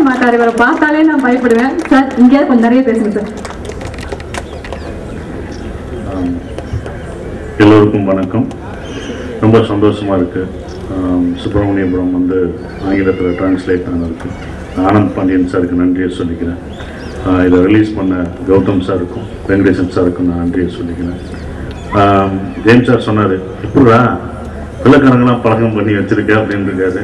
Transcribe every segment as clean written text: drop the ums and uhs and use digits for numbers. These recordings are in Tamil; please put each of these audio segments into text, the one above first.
மாட்டார். இவரை பார்த்தாலே நான் பயப்படுவேன். சார் இங்கேயாவது கொஞ்சம் நிறைய பேசுங்க சார். எல்லோருக்கும் வணக்கம். ரொம்ப சந்தோஷமாக இருக்குது. சுப்பிரமணியபுரம் வந்து ஆங்கிலத்தில் டிரான்ஸ்லேட் ஆனதுக்கு ஆனந்த் பாண்டியன் சாருக்கு நன்றியை சொல்லிக்கிறேன். இதை ரிலீஸ் பண்ண கௌதம் சாருக்கும் வெங்கடேசன் சாருக்கும் நான் நன்றியை சொல்லிக்கிறேன். ஜேம்ஸ் சார் சொன்னார், இப்படா பிள்ளைக்காரங்களாம் பழக்கம் பண்ணி வச்சுருக்கேன் அப்படின்னு இருக்காரு.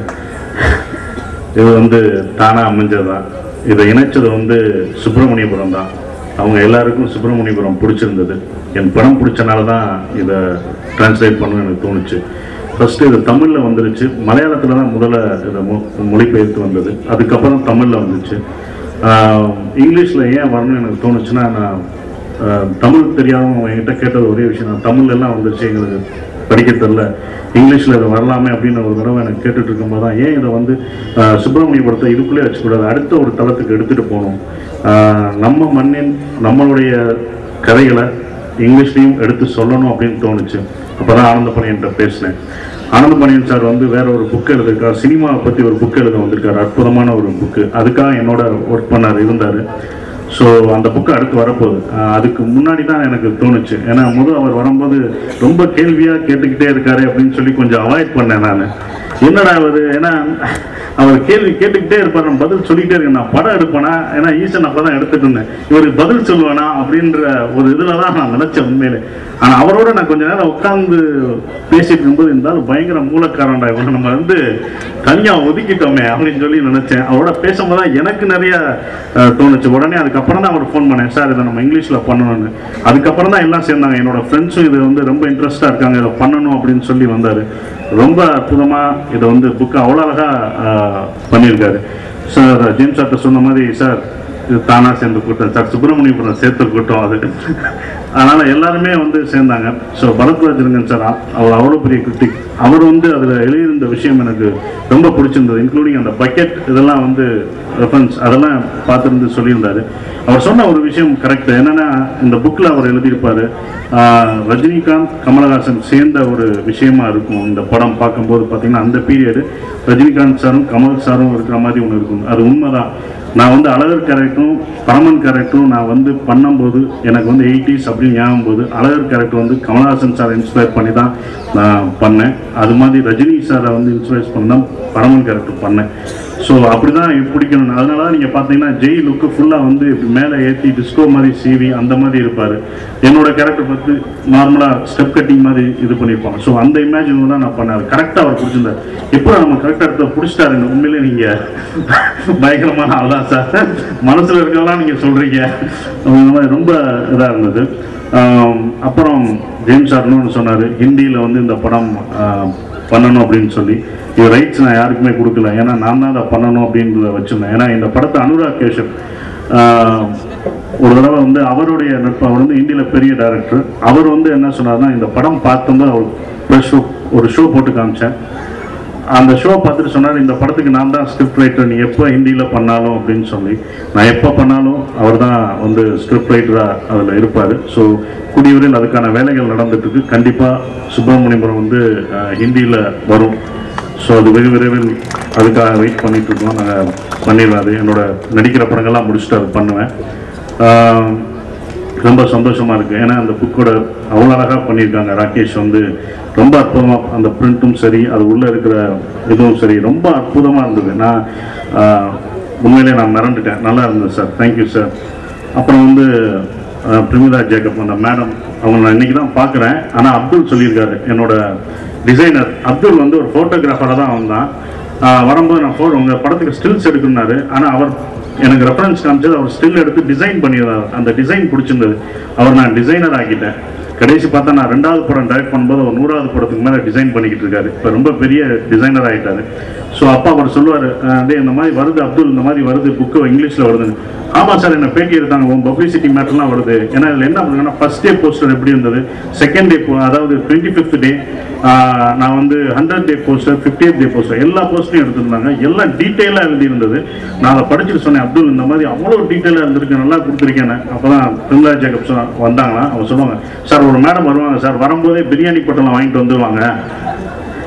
இது வந்து தானாக அமைஞ்சதுதான். இதை இணைச்சது வந்து சுப்பிரமணியபுரம் தான். அவங்க எல்லாருக்கும் சுப்பிரமணியபுரம் பிடிச்சிருந்தது. என் படம் பிடிச்சனால தான் இதை டிரான்ஸ்லேட் பண்ணணும்னு எனக்கு தோணுச்சு. ஃபஸ்ட்டு இது தமிழில் வந்துருச்சு. மலையாளத்தில் தான் முதல்ல இதை மொழிபெயர்த்து வந்தது. அதுக்கப்புறம் தமிழில் வந்துச்சு. இங்கிலீஷில் ஏன் வரணும்னு எனக்கு தோணுச்சுன்னா, நான் தமிழ் தெரியாதவங்க என்கிட்ட கேட்டது ஒரே விஷயம், நான் தமிழ்லாம் வந்துருச்சு எங்களுக்கு படிக்க தெரில, இங்கிலீஷில் இதை வரலாமே அப்படின்னு ஒரு தடவை எனக்கு கேட்டுட்டு இருக்கும்போது தான் ஏன் இதை வந்து சுப்பிரமணியபுரத்தை இதுக்குள்ளே வச்சுக்கூடாது, அடுத்த ஒரு தளத்துக்கு எடுத்துகிட்டு போகணும், நம்ம மண்ணின் நம்மளுடைய கதைகளை இங்கிலீஷ்லையும் எடுத்து சொல்லணும் அப்படின்னு தோணுச்சு. அப்போ தான் ஆனந்தபாண்டியன்கிட்ட பேசினேன். ஆனந்தபாண்டியன் சார் வந்து வேற ஒரு புக் எழுதிருக்கார், சினிமாவை பற்றி ஒரு புக் எழுத வந்திருக்காரு, அற்புதமான ஒரு புக்கு. அதுக்காக என்னோட ஒர்க் பண்ணார் இருந்தார். ஸோ அந்த புக்கு அடுத்து வரப்போகுது. அதுக்கு முன்னாடி தான் எனக்கு தோணுச்சு. ஏன்னா அவர் வரும்போது ரொம்ப கேள்வியாக கேட்டுக்கிட்டே இருக்காரு அப்படின்னு சொல்லி கொஞ்சம் அவாய்ட் பண்ணேன் நான். என்னடா அவர், ஏன்னா அவர் கேள்வி கேட்டுக்கிட்டே இருப்பார், நான் பதில் சொல்லிக்கிட்டே இருக்கேன். நான் படம் எடுப்பேனா, ஏன்னா ஈசன் அப்போ தான் எடுத்துட்டு இருந்தேன், இவருக்கு பதில் சொல்லுவேனா அப்படின்ற ஒரு இதில் தான் நான் நினச்சேன் உண்மையிலே. ஆனால் அவரோட நான் கொஞ்சம் நேரம் உட்காந்து பேசிட்டு இருக்கும்போது இருந்தாலும் பயங்கர மூலக்காரன்டா இவங்க, நம்ம வந்து தனியாக ஒதுக்கிட்டோமே அப்படின்னு சொல்லி நினச்சேன். அவரோட பேசும்போது தான் எனக்கு நிறைய தோணுச்சு. உடனே அதுக்கப்புறம் தான் அவர் ஃபோன் பண்ணேன், சார் இதை நம்ம இங்கிலீஷில் பண்ணணும்னு. அதுக்கப்புறம் தான் எல்லாம் சேர்ந்தாங்க. என்னோட ஃப்ரெண்ட்ஸும் இது வந்து ரொம்ப இன்ட்ரெஸ்டாக இருக்காங்க, இதை பண்ணணும் அப்படின்னு சொல்லி வந்தார். ரொம்ப அற்புதமாக இதை வந்து புக்கு அவ்வளோ அழகாக பண்ணியிருக்காரு. சார் ஜேம்ஸ் சார்ட்ட சொன்ன மாதிரி, சார் இது தானாக சேர்ந்து கூட்டம் சார், சுப்பிரமணியபுரம் சேர்த்து கூட்டம் அது. அதனால் எல்லாருமே வந்து சேர்ந்தாங்க. ஸோ பரத்ராஜன் சார் அவர் அவ்வளோ பெரிய கிரிட்டிக். அவர் வந்து அதில் எழுதியிருந்த விஷயம் எனக்கு ரொம்ப பிடிச்சிருந்தது. இன்க்ளூடிங் அந்த பக்கெட் இதெல்லாம் வந்து ரெஃபரன்ஸ் அதெல்லாம் பார்த்துருந்து சொல்லியிருந்தார். அவர் சொன்ன ஒரு விஷயம் கரெக்டு. என்னென்னா, இந்த புக்கில் அவர் எழுதியிருப்பார், ரஜினிகாந்த் கமலஹாசன் சேர்ந்த ஒரு விஷயமா இருக்கும். இந்த படம் பார்க்கும்போது பார்த்தீங்கன்னா அந்த பீரியடு ரஜினிகாந்த் சாரும் கமல் சாரும் இருக்கிற மாதிரி ஒன்று இருக்கும். அது உண்மைதான். நான் வந்து அழகர் கேரக்டரும் பரமன் கேரக்டரும் நான் வந்து பண்ணும்போது எனக்கு வந்து 80s அப்படின்னு ஞாபகம் போது அழகர் கேரக்டர் வந்து கமல்ஹாசன் சாரை இன்ஸ்பயர் பண்ணி தான் நான் பண்ணேன். அது மாதிரி ரஜினி சாரை வந்து இன்ஸ்பயர் பண்ணி தான் பரமன் கேரக்டர் பண்ணேன். ஸோ அப்படி தான் பிடிக்கணும். அதனால தான் நீங்கள் பார்த்தீங்கன்னா ஜெய் லுக்கு ஃபுல்லாக வந்து மேலே ஏற்றி டிஸ்கோ மாதிரி சீவி அந்த மாதிரி இருப்பார். என்னோட கேரக்டர் பார்த்து நார்மலாக ஸ்டெப் கட்டிங் மாதிரி இது பண்ணியிருப்பாங்க. ஸோ அந்த இமேஜின் தான் நான் பண்ணேன். கரெக்டாக அவர் பிடிச்சிருந்தார். எப்போ நம்ம கரெக்டாக எடுத்து பிடிச்சிட்டாருங்க. உண்மையிலே நீங்கள் பயங்கரமான ஆள்தான் சார், மனசில் இருக்கலாம் நீங்கள் சொல்கிறீங்க. ரொம்ப இதாக இருந்தது. அப்புறம் ஜேம்ஸ் சார் இன்னொன்று சொன்னார், ஹிந்தியில் வந்து இந்த படம் பண்ணணும் அப்படின்னு சொல்லி. இது ரைட்ஸ் நான் யாருக்குமே கொடுக்கல, ஏன்னா நான் தான் அதை பண்ணணும் அப்படின்றத வச்சுருந்தேன். ஏன்னா இந்த படத்தை அனுராக் கேஷப் ஒரு தடவை வந்து அவருடைய நட்பு, அவர் வந்து ஹிந்தியில் பெரிய டைரக்டர். அவர் வந்து என்ன சொன்னார்னா, இந்த படம் பார்க்கும்போது அவர் ப்ரெஷ் ஒரு ஷோ போட்டு காமிச்சேன். அந்த ஷோ பார்த்துட்டு சொன்னார், இந்த படத்துக்கு நான் தான் ஸ்கிரிப்ட் ரைட்டர், நீ எப்போ ஹிந்தியில் பண்ணாலும் அப்படின்னு சொல்லி. நான் எப்போ பண்ணாலும் அவர் தான் வந்து ஸ்கிரிப்ட் ரைட்டராக அதில் இருப்பார். ஸோ கூடியவரையில் அதுக்கான வேலைகள் நடந்துட்டுருக்கு. கண்டிப்பாக சுப்பிரமணியபுரம் வந்து ஹிந்தியில் வரும். ஸோ அது வெகு விரைவில் அதுக்காக வெயிட் பண்ணிகிட்ருக்கோம். நாங்கள் பண்ணிடுவேன். அது என்னோட நடிக்கிற படங்கள்லாம் முடிச்சுட்டு அது பண்ணுவேன். ரொம்ப சந்தோஷமாக இருக்குது. ஏன்னா அந்த புக்கோட அவ்வளோ அழகாக பண்ணியிருக்காங்க. ராகேஷ் வந்து ரொம்ப அற்புதமாக, அந்த பிரிண்ட்டும் சரி, அது உள்ளே இருக்கிற இதுவும் சரி, ரொம்ப அற்புதமாக இருந்தது. நான் உண்மையிலே நான் மறந்துட்டேன். நல்லா இருந்தது சார், தேங்க்யூ சார். அப்புறம் வந்து பிரமிதா ஜேக்கப் அந்த மேடம், அவங்க நான் இன்றைக்கி தான் பார்க்குறேன். ஆனால் அப்துல் சொல்லியிருக்காரு, என்னோட டிசைனர் அப்துல் வந்து ஒரு ஃபோட்டோகிராஃபராக தான் வந்தான். வரும்போது நான் உங்கள் படத்துக்கு ஸ்டில்ஸ் எடுக்கணுன்னாரு. ஆனால் அவர் எனக்கு ரெஃபரன்ஸ் காமிச்சது, அவர் ஸ்டில் எடுத்து டிசைன் பண்ணிடுறாரு. அந்த டிசைன் பிடிச்சிருந்தது. அவர் நான் டிசைனர் ஆக்கிட்டேன். கடைசி பார்த்தா நான் 2வது படம் டைரக்ட் பண்ணும்போது அவர் 100வது படத்துக்கு மேலே டிசைன் பண்ணிக்கிட்டு இருக்காரு. இப்போ ரொம்ப பெரிய டிசைனர் ஆகிட்டாரு. ஸோ அப்பா அவர் சொல்லுவார், டே இந்த மாதிரி வருது அப்துல், இந்த மாதிரி வருது புக்கு இங்கிலீஷில் வருதுன்னு. ஆமாம் சார், என்ன பேட்டி எடுத்தாங்க, உன் பப்ளிசிட்டி மேட்டர்லாம் வருது. ஏன்னா இதில் என்ன பண்ணுங்கன்னா, ஃபர்ஸ்ட் டே போஸ்டர் எப்படி இருந்தது, செகண்ட் டே அதாவது 25th டே நான் வந்து 100th டே போஸ்டர், 50th டே போஸ்டர் எல்லா போஸ்டரையும் எடுத்துருந்தாங்க. எல்லாம் டீட்டெயிலாக எழுதியிருந்தது. நான் அதை படிச்சுட்டு சொன்னேன், அப்துல் இந்த மாதிரி அவ்வளோ டீட்டெயிலாக இருந்திருக்கு, நல்லா கொடுத்துருக்கேன். அப்போ தான் பிரமிளா ஜேக்கப் வந்தாங்களா, அவங்க சொல்லுவாங்க, சார் ஒரு மேடம் வருவாங்க சார், வரும்போதே பிரியாணி பொட்டெல்லாம் வாங்கிட்டு வந்துடுவாங்க.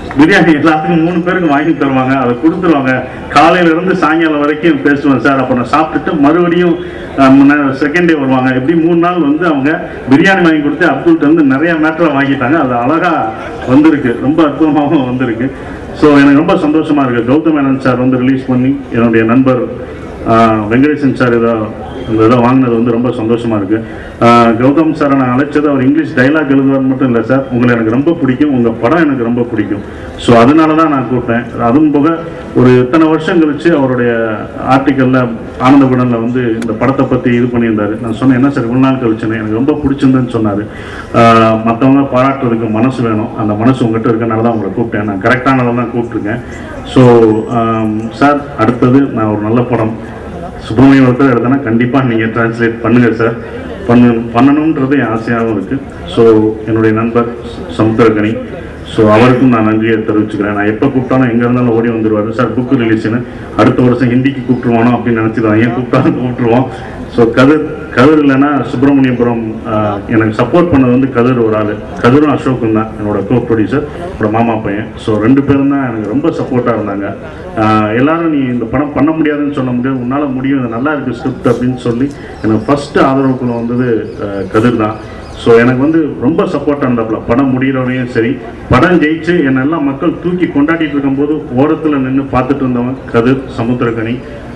பிரியாணி எல்லாத்துக்கும் 3 பேருக்கு வாங்கி தருவாங்க, அதை கொடுத்துருவாங்க. காலையிலேருந்து சாயங்காலம் வரைக்கும் பேசுவேன் சார். அப்போ நான் சாப்பிட்டுட்டு மறுபடியும் செகண்ட் டே வருவாங்க. எப்படி 3 நாள் வந்து அவங்க பிரியாணி வாங்கி கொடுத்து அப்துல்கிட்ட வந்து நிறைய மேட்டரை வாங்கிட்டாங்க. அது அழகாக வந்திருக்கு, ரொம்ப அற்புதமாகவும் வந்திருக்கு. ஸோ எனக்கு ரொம்ப சந்தோஷமாக இருக்குது. கௌதம் மேனன் சார் வந்து ரிலீஸ் பண்ணி என்னுடைய நண்பர் வெங்கடேசன் சார் இந்த இதை வாங்கினது வந்து ரொம்ப சந்தோஷமாக இருக்குது. கௌதம் சாரை நான் அழைச்சது அவர் இங்கிலீஷ் டைலாக் எழுதுவார் மட்டும் இல்லை சார், உங்களை எனக்கு ரொம்ப பிடிக்கும், உங்கள் படம் எனக்கு ரொம்ப பிடிக்கும். ஸோ அதனால தான் நான் கூப்பிட்டேன். அதுவும் போக ஒரு இத்தனை வருஷம் கழித்து அவருடைய ஆர்டிக்கலில் ஆனந்தபுடனில் வந்து இந்த படத்தை பற்றி இது பண்ணியிருந்தார். நான் சொன்னேன், என்ன சார் இவ்வளோ நாள் கழிச்சுன்னு, எனக்கு ரொம்ப பிடிச்சிருந்தேன்னு சொன்னார். மற்றவங்க பாராட்டுறதுக்கு மனசு வேணும், அந்த மனசு உங்கள்கிட்ட இருக்கனால தான் உங்களை கூப்பிட்டேன். நான் கரெக்டானதான் தான் கூப்பிட்ருக்கேன். ஸோ சார், அடுத்தது நான் ஒரு நல்ல படம் சுப்பிரமணியம் ஒருத்தர் எடுத்தேன்னா கண்டிப்பாக நீங்கள் டிரான்ஸ்லேட் பண்ணுங்கள் சார். பண்ணணுன்றது என் ஆசையாகவும் இருக்குது. ஸோ என்னுடைய நண்பர் சமுத்திரக்கனி, ஸோ அவருக்கும் நான் நன்றியை தெரிவிச்சுக்கிறேன். நான் எப்போ கூப்பிட்டாலும் எங்கே இருந்தாலும் ஓடி வந்துடுவார். சார் புக்கு ரிலீஸ்னு அடுத்த வருஷம் ஹிந்திக்கு கூப்பிட்டுருவானோ அப்படின்னு நினச்சிடுவான். ஏன் கூப்பிட்டாலும் கூப்பிட்டுருவோம். ஸோ கதிர் இல்லைன்னா சுப்பிரமணியபுரம் எனக்கு சப்போர்ட் பண்ணது வந்து கதிர் ஒரு ஆள். கதிரும் அசோக்கும் தான் என்னோட கோ ப்ரொடியூசர், என்னோட மாமா பையன். ஸோ 2 பேரும் தான் எனக்கு ரொம்ப சப்போர்ட்டாக இருந்தாங்க. எல்லாரும் நீ இந்த படம் பண்ண முடியாதுன்னு சொல்ல முடியாது, உன்னால் முடியும், இது நல்லா இருக்குது ஸ்கிரிப்ட் அப்படின்னு சொல்லி எனக்கு ஃபஸ்ட்டு ஆதரவுக்குள்ள வந்தது கதிர் தான். ஸோ எனக்கு வந்து ரொம்ப சப்போர்ட்டாக இருந்தாப்புல. படம் முடிகிறவரையும் சரி, படம் ஜெயிச்சு என்னெல்லாம் மக்கள் தூக்கி கொண்டாடிட்டு இருக்கும்போது ஓரத்தில் நின்று பார்த்துட்டு இருந்தவன் கதிர், சமுத்திரக்கனி,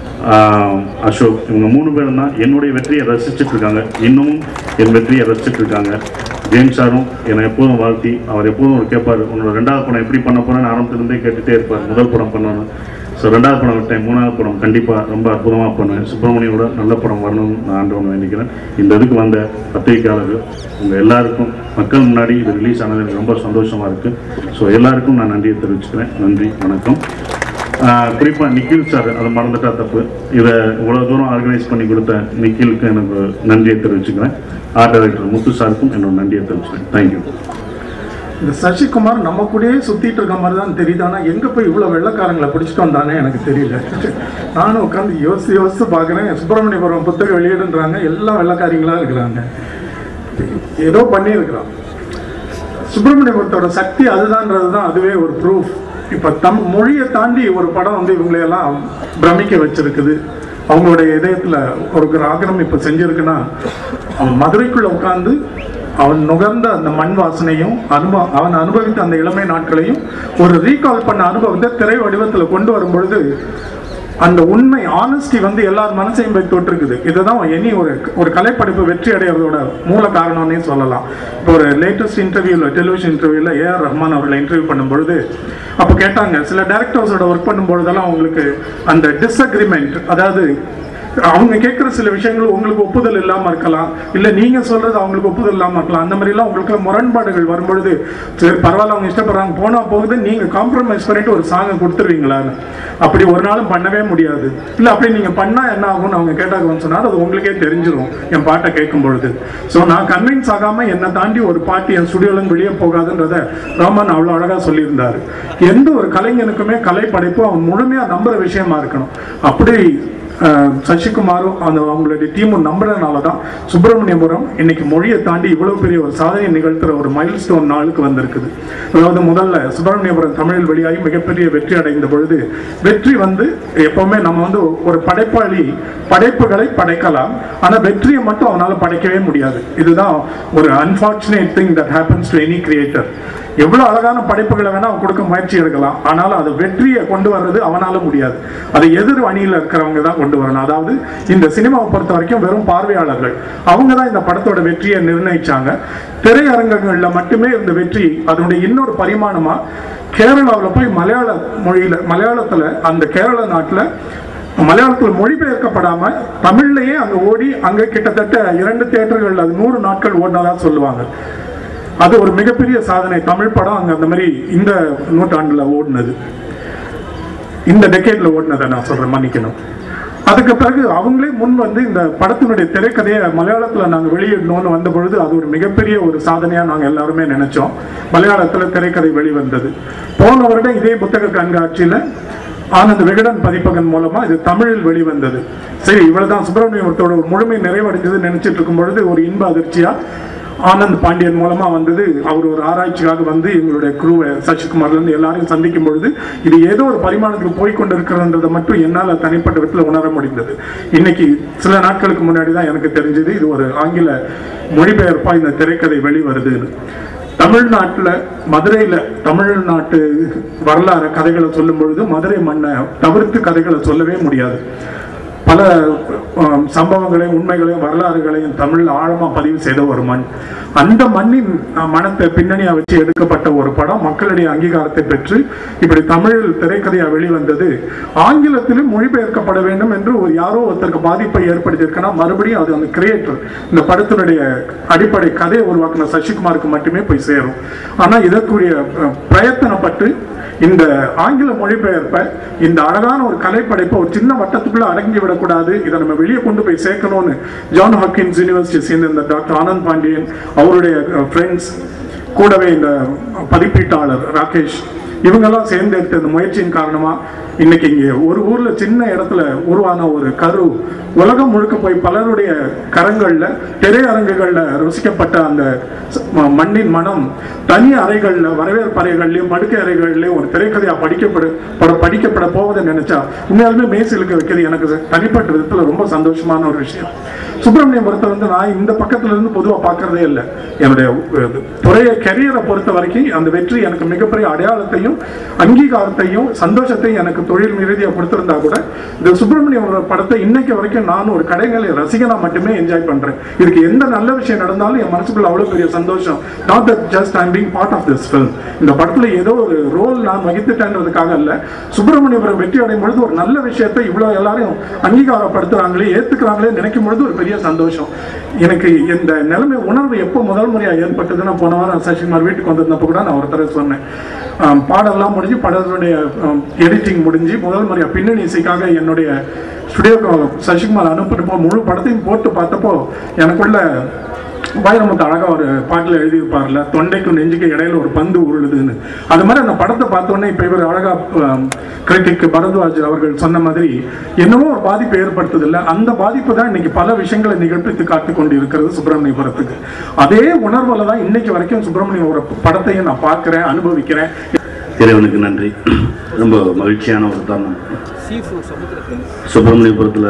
அசோக். இவங்க 3 பேரும் தான் என்னுடைய வெற்றியை ரசிச்சுட்டு இருக்காங்க, இன்னமும் என் வெற்றியை ரசிச்சுட்டு இருக்காங்க. ஜேம்ஸ் சாரும் என்னை எப்போதும் வாழ்த்தி, அவர் எப்போதும் ஒரு கேட்பார், உன்னோட 2வது படம் எப்படி பண்ண போகிறேன்னு ஆரம்பத்துலேருந்தே கேட்டுகிட்டே இருப்பார். முதல் படம் பண்ணணும், ஸோ 2வது படம் விட்டேன், 3வது படம் கண்டிப்பாக ரொம்ப அற்புதமாக பண்ணுவேன். சுப்பிரமணியோட நல்ல படம் வரணும்னு நான் ஆண்டவன் வேண்டிக்கிறேன். இந்த இதுக்கு வந்த பத்திரிகையாளர்கள் உங்கள் எல்லாருக்கும் மக்கள் முன்னாடி இது ரிலீஸ் ஆனது எனக்கு ரொம்ப சந்தோஷமாக இருக்குது. ஸோ எல்லாருக்கும் நான் நன்றியை தெரிவிச்சுக்கிறேன். நன்றி, வணக்கம். குறிப்பாக நிக்கில் சார், அதை மறந்துட்டா தப்பு, இதை இவ்வளோ தூரம் ஆர்கனைஸ் பண்ணி கொடுத்த நிக்கிலுக்கு எனக்கு நன்றியை தெரிவிச்சுக்கிறேன். ஆர்ட் டைரக்டர் முத்து சாருக்கும் என்னோட நன்றியை தெரிவிச்சுக்கிறேன். தேங்க்யூ. இந்த சசிகுமார் நம்ம கூடயே சுற்றிட்டு இருக்க மாதிரி தான் தெரியுது. ஆனால் எங்கே போய் இவ்வளோ வெள்ளைக்காரங்களை பிடிச்சிட்டு வந்தானே எனக்கு தெரியல. நானும் உட்காந்து யோசித்து பார்க்குறேன். சுப்பிரமணியபுரம் புத்தகம் வெளியிடுன்றாங்க, எல்லாம் வெள்ளைக்காரிங்களாக இருக்கிறாங்க. ஏதோ பண்ணியிருக்கிறான். சுப்பிரமணியபுரத்தோட சக்தி அதுதான்றது தான் அதுவே ஒரு ப்ரூஃப். இப்போ மொழியை தாண்டி ஒரு படம் வந்து இவங்களையெல்லாம் பிரமிக்க வச்சிருக்குது. அவங்களுடைய இதயத்தில் ஒரு ஆக்கிரம் இப்போ செஞ்சுருக்குன்னா, அவன் மதுரைக்குள்ளே உட்காந்து அவன் நுகர்ந்த அந்த மண் வாசனையும் அவன் அனுபவித்த அந்த இளமை நாட்களையும் ஒரு ரீகால் பண்ண அனுபவத்தை திரை வடிவத்தில் கொண்டு வரும் பொழுது அந்த உண்மை ஆனஸ்டி வந்து எல்லார் மனசையும் போய் தொட்டிருக்குது. இதுதான் இனி ஒரு கலைப்படைப்பு வெற்றி அடைவதோட மூல காரணம்னே சொல்லலாம். இப்போ ஒரு லேட்டஸ்ட் இன்டர்வியூவில், டெலிவிஷன் இன்டர்வியூவில் ஏஆர் ரஹ்மான் அவர்களை இன்டர்வியூ பண்ணும்பொழுது அப்போ கேட்டாங்க, சில டைரக்டர்ஸோட ஒர்க் பண்ணும்பொழுதெல்லாம் அவங்களுக்கு அந்த டிஸ்அக்ரிமெண்ட், அதாவது அவங்க கேட்குற சில விஷயங்கள் உங்களுக்கு ஒப்புதல் இல்லாமல் இருக்கலாம், இல்லை நீங்கள் சொல்கிறது அவங்களுக்கு ஒப்புதல் இல்லாமல் இருக்கலாம். அந்த மாதிரிலாம் உங்களுக்கு முரண்பாடுகள் வரும்பொழுது சரி பரவாயில்ல, அவங்க இஷ்டப்படுறாங்க, போனால் போகுது, நீங்கள் காம்ப்ரமைஸ் பண்ணிட்டு ஒரு சாங்கை கொடுத்துருவீங்களான்னு. அப்படி ஒரு நாளும் பண்ணவே முடியாது. இல்லை அப்படி நீங்கள் பண்ணால் என்ன ஆகும்னு அவங்க கேட்டாங்க சொன்னால் அது உங்களுக்கே தெரிஞ்சிடும் என் பாட்டை கேட்கும் பொழுது. ஸோ நான் கன்வின்ஸ் ஆகாமல் என்னை தாண்டி ஒரு பாட்டு என் ஸ்டுடியோலேருந்து வெளியே போகாதுன்றதை ராமன் அவ்வளோ அழகாக சொல்லியிருந்தார். எந்த ஒரு கலைஞனுக்குமே கலை படைப்பு அவன் முழுமையாக நம்புகிற விஷயமா இருக்கணும். அப்படி சசிகுமாரும் அவங்களுடைய டீமும் நம்புறதுனால தான் சுப்பிரமணியபுரம் இன்னைக்கு மொழியை தாண்டி இவ்வளவு பெரிய ஒரு சாதனை நிகழ்த்துற ஒரு மைல்ஸ்டோன் நாளுக்கு வந்திருக்குது. அதாவது முதல்ல சுப்பிரமணியபுரம் தமிழில் வெளியாகி மிகப்பெரிய வெற்றி அடைந்த பொழுது, வெற்றி வந்து எப்பவுமே நம்ம வந்து ஒரு படைப்பாளி படைப்புகளை படைக்கலாம், ஆனால் வெற்றியை மட்டும் அவனால் படைக்கவே முடியாது. இதுதான் ஒரு unfortunate thing that happens to any creator. எவ்வளோ அழகான படைப்புகளை வேணா அவன் கொடுக்க முயற்சி எடுக்கலாம், ஆனாலும் அது வெற்றியை கொண்டு வர்றது அவனால முடியாது. அது எதிர் அணியில் இருக்கிறவங்க தான் கொண்டு வரணும். அதாவது இந்த சினிமாவை பொறுத்த வரைக்கும் வெறும் பார்வையாளர்கள் அவங்க தான் இந்த படத்தோட வெற்றியை நிர்ணயிச்சாங்க. திரையரங்கங்களில் மட்டுமே இந்த வெற்றி அதனுடைய இன்னொரு பரிமாணமா கேரளாவில் போய் மலையாள மொழியில, மலையாளத்தில் அந்த கேரள நாட்டில் மலையாளத்தில் மொழிபெயர்க்கப்படாம தமிழ்லையே அங்கே ஓடி அங்கே கிட்டத்தட்ட 2 தியேட்டர்கள் அது 100 நாட்கள் ஓடினதா சொல்லுவாங்க. அது ஒரு மிகப்பெரிய சாதனை. தமிழ் படம் அங்கே அந்த மாதிரி இந்த நூற்றாண்டில் ஓடினது, இந்த டெக்கேட்ல ஓடினதை நான் சொல்றேன், மன்னிக்கணும். அதுக்கு பிறகு அவங்களே முன் வந்து இந்த படத்தினுடைய திரைக்கதையை மலையாளத்தில் நாங்கள் வெளியிடணும்னு வந்த பொழுது அது ஒரு மிகப்பெரிய ஒரு சாதனையாக நாங்கள் எல்லாருமே நினைச்சோம். மலையாளத்தில் திரைக்கதை வெளிவந்தது. போன வருடம் இதே புத்தக கண்காட்சியில் ஆனந்த் விகடன் பதிப்பகன் மூலமா இது தமிழில் வெளிவந்தது. சரி, இவ்வளவுதான் சுப்பிரமணியபுரத்தோட ஒரு முழுமை நிறைவடைஞ்சது நினைச்சிட்டு இருக்கும் பொழுது ஒரு இன்ப அதிர்ச்சியா ஆனந்த் பாண்டியன் மூலமா வந்தது. அவர் ஒரு ஆராய்ச்சிக்காக வந்து எங்களுடைய குரூவை சசிகுமார்ல இருந்து எல்லாரையும் சந்திக்கும் பொழுது இது ஏதோ ஒரு பரிமாணத்துக்கு போய்கொண்டிருக்கிறன்றதை மட்டும் என்னால் தனிப்பட்ட விதத்தில் உணர முடிந்தது. இன்னைக்கு சில நாட்களுக்கு முன்னாடி தான் எனக்கு தெரிஞ்சது இது ஒரு ஆங்கில மொழிபெயர்ப்பா இந்த திரைக்கதை வெளிவருதுன்னு. தமிழ்நாட்டில் மதுரையில் தமிழ்நாட்டு வரலாறு கதைகளை சொல்லும் பொழுது மதுரை மண்ணை தவிர்த்து கதைகளை சொல்லவே முடியாது. பல சம்பவங்களையும் உண்மைகளையும் வரலாறுகளையும் தமிழில் ஆழமாக பதிவு செய்த ஒரு மண். அந்த மண்ணின் மனத்தை பின்னணியாக வச்சு எடுக்கப்பட்ட ஒரு படம் மக்களுடைய அங்கீகாரத்தை பெற்று இப்படி தமிழில் திரைக்கதையாக வெளிவந்தது. ஆங்கிலத்திலும் மொழிபெயர்க்கப்பட வேண்டும் என்று ஒரு யாரோ ஒருத்தருக்கு பாதிப்பை ஏற்படுத்தியிருக்கனா மறுபடியும் அது அந்த கிரியேட்டர் இந்த படத்தினுடைய அடிப்படை கதையை உருவாக்கின சசிகுமாருக்கு மட்டுமே போய் சேரும். ஆனால் இதற்குரிய பிரயத்தனப்பட்டு இந்த ஆங்கில மொழிபெயர்ப்பை இந்த அழகான ஒரு கலைப்படைப்பை ஒரு சின்ன வட்டத்துக்குள்ள அடங்கி விடக்கூடாது, இதை நம்ம வெளியே கொண்டு போய் சேர்க்கணும்னு ஜான் ஹாக்கின்ஸ் யூனிவர்சிட்டி சேர்ந்த இந்த டாக்டர் ஆனந்த் பாண்டியன் அவருடைய ஃப்ரெண்ட்ஸ் கூடவே இந்த பதிப்பீட்டாளர் ராகேஷ் இவங்கெல்லாம் சேர்ந்து எடுத்த இந்த முயற்சியின் காரணமா இன்னைக்கு இங்கே ஒரு ஊர்ல சின்ன இடத்துல உருவான ஒரு கரு உலகம் முழுக்க போய் பலருடைய கரங்கள்ல திரையரங்குகள்ல ருசிக்கப்பட்ட அந்த மண்ணின் மனம் தனி அறைகள்ல வரவேற்பு அறைகள்லயும் படுக்கை அறைகள்லயும் ஒரு திரைக்கதையா படிக்கப்பட போவதை நினைச்சா உண்மையாலுமே மேசிலுக்கு வைக்கிறது எனக்கு தனிப்பட்ட விதத்துல ரொம்ப சந்தோஷமான ஒரு விஷயம். சுப்பிரமணியபுரத்தை வந்து நான் இந்த பக்கத்துல இருந்து பொதுவாக பார்க்கறதே இல்லை. என்னுடைய துறைய கரியரை பொறுத்த வரைக்கும் அந்த வெற்றி எனக்கு மிகப்பெரிய அடையாளத்தையும் அங்கீகாரத்தையும் சந்தோஷத்தையும் எனக்கு தொழில் ரீதியாக கொடுத்திருந்தா கூட இந்த சுப்பிரமணியம் படத்தை இன்னைக்கு வரைக்கும் நான் ஒரு கடைகளை ரசிகனா மட்டுமே என்ஜாய் பண்றேன். இதுக்கு எந்த நல்ல விஷயம் நடந்தாலும் என் மனசுக்குள்ள அவ்வளவு பெரிய சந்தோஷம். Not that just I being part of this film. இந்த படத்துல ஏதோ ஒரு ரோல் நான் வகித்துட்டேன்றதுக்காக இல்ல, சுப்பிரமணியபுரம் வெற்றி அடையும் பொழுது ஒரு நல்ல விஷயத்தை இவ்வளவு எல்லாரும் அங்கீகாரப்படுத்துறாங்களே ஏத்துக்கிறாங்களே நினைக்கும் பொழுது ஒரு பெரிய சந்தோஷம். எனக்கு இந்த நிலைமை உணர்வு எப்போ முதல் முறையாக ஏற்பட்டதுன்னா போன வாரம் சசிகுமார் வீட்டுக்கு வந்திருந்தப்போ கூட நான் ஒருத்தர சொன்னேன். பாடலாம் முடிஞ்சு படத்துடைய எடிட்டிங் முடிஞ்சு முதல் முறையாக பின்னணி இசைக்காக என்னுடைய ஸ்டுடியோக்கு சசிகுமார் அனுப்பிட்டு முழு படத்தையும் போட்டு பார்த்தப்போ எனக்குள்ள வைரமுத்து அழகா ஒரு பாட்டில் எழுதியிருப்பார்ல, தொண்டைக்கும் நெஞ்சுக்கு இடையில ஒரு பந்து உருளுதுன்னு. அது மாதிரி அந்த படத்தை பார்த்தோன்னே இப்போ இவர் அழகா கிரிட்டிக் பரத்வாஜ் அவர்கள் சொன்ன மாதிரி என்னவோ ஒரு பாதிப்பை ஏற்படுத்துது இல்லை, அந்த பாதிப்பு தான் இன்னைக்கு பல விஷயங்களை நிகழ்ப்பித்து காத்து கொண்டு இருக்கிறது சுப்பிரமணியபுரத்துக்கு. அதே உணர்வுல தான் இன்னைக்கு வரைக்கும் சுப்பிரமணியம் படத்தையும் நான் பார்க்கிறேன், அனுபவிக்கிறேன். இறைவனுக்கு நன்றி. ரொம்ப மகிழ்ச்சியான ஒரு தருணம். சுப்பிரமணியபுரத்தில்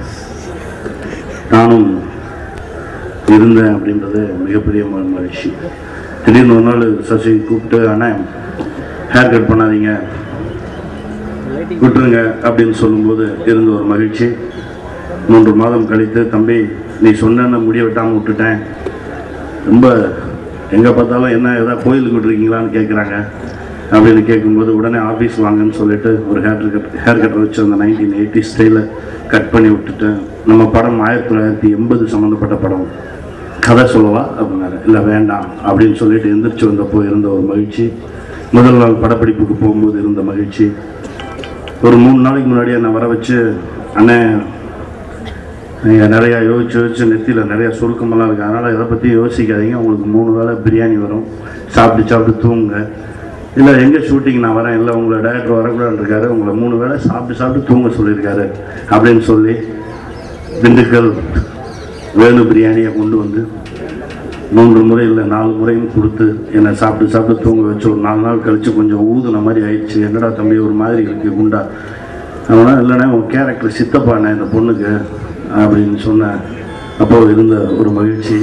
நானும் இருந்தேன் அப்படின்றது மிகப்பெரிய மகிழ்ச்சி. திடீர்னு ஒரு நாள் சசி கூப்பிட்டு, ஆனால் ஹேர் கட் பண்ணாதீங்க விட்டுருங்க அப்படின்னு சொல்லும்போது இருந்த ஒரு மகிழ்ச்சி. 3 மாதம் கழித்து, தம்பி நீ சொன்ன முடிய வெட்டாமல் விட்டுட்டேன், ரொம்ப எங்கே பார்த்தாலும் என்ன ஏதாவது கோயிலுக்கு விட்டுருக்கீங்களான்னு கேட்குறாங்க அப்படின்னு கேட்கும்போது உடனே ஆஃபீஸ் வாங்கன்னு சொல்லிட்டு ஒரு ஹேர் கட்டர் வச்சு அந்த 1980 ஸ்டைலில் கட் பண்ணி விட்டுட்டேன். நம்ம படம் 1980 சம்மந்தப்பட்ட படம், கதை சொல்லவா அப்படின்னாரு. இல்லை வேண்டாம் அப்படின்னு சொல்லிட்டு எந்திரிச்சு வந்தப்போ இருந்த ஒரு மகிழ்ச்சி, முதல் நாள் படப்பிடிப்புக்கு போகும்போது இருந்த மகிழ்ச்சி. ஒரு 3 நாளைக்கு முன்னாடி என்னை வர வச்சு, அண்ணே நீங்கள் நிறையா யோசிச்சு நெத்தியில் நிறையா சுருக்கமெல்லாம் இருக்குது, அதனால் இதை பற்றி யோசிக்காதீங்க, உங்களுக்கு 3 வேளை பிரியாணி வரும், சாப்பிட்டு தூங்குங்க. இல்லை எங்கே ஷூட்டிங் நான் வரேன், இல்லை உங்களை டைரக்டர் வரக்கூடாதுன்னு இருக்காரு, உங்களை 3 வேளை சாப்பிட்டு தூங்க சொல்லியிருக்காரு அப்படின்னு சொல்லி திண்டுக்கல் வேணு பிரியாணியை கொண்டு வந்து 3 முறை இல்லை 4 முறையும் கொடுத்து என்னை சாப்பிட்டு தூங்க வச்சு ஒரு 4 நாள் கழித்து கொஞ்சம் ஊதுன மாதிரி ஆயிடுச்சு. என்னடா தம்பி ஒரு மாதிரி இருக்கு குண்டா, அதனால் இல்லைண்ணே உன் கேரக்டர் சித்தப்பாண்ணே இந்த பொண்ணுக்கு அப்படின்னு சொன்னேன். அப்போது இருந்த ஒரு மகிழ்ச்சி.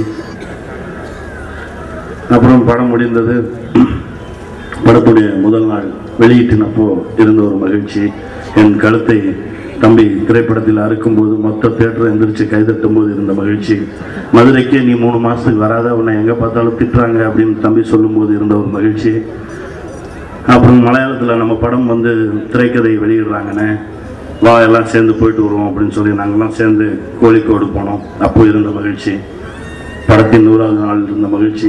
அப்புறம் படம் முடிந்தது. படத்துடைய முதல் நாள் வெளியீட்டினப்போ இருந்த ஒரு மகிழ்ச்சி. என் கழுத்தை தம்பி திரைப்படத்தில் அறுக்கும்போது மொத்த தேட்டரை எந்திரிச்சு கைதட்டும் போது இருந்த மகிழ்ச்சி. மதுரைக்கே நீ 3 மாதத்துக்கு வராத, உன்னை எங்கே பார்த்தாலும் திட்டுறாங்க அப்படின்னு தம்பி சொல்லும்போது இருந்த ஒரு மகிழ்ச்சி. அப்புறம் மலையாளத்தில் நம்ம படம் வந்து திரைக்கதை வெளியிடுறாங்கண்ணே, வா எல்லாம் சேர்ந்து போயிட்டு வருவோம் அப்படின்னு சொல்லி நாங்கள்லாம் சேர்ந்து கோழிக்கோடு போனோம். அப்போ இருந்த மகிழ்ச்சி. படத்தின் 100வது நாள் இருந்த மகிழ்ச்சி.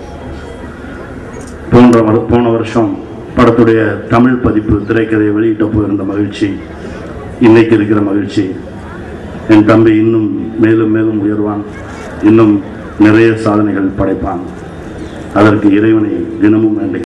போன வருஷம் படத்துடைய தமிழ் பதிப்பு திரைக்கதையை வெளியிட்டப்போ இருந்த மகிழ்ச்சி. இன்னைக்கு இருக்கிற மகிழ்ச்சி. என் தம்பி இன்னும் மேலும் மேலும் உயர்வான், இன்னும் நிறைய சாதனைகள் படைப்பான். அதற்கு இறைவனை தினமும் வேண்டுகிறேன்.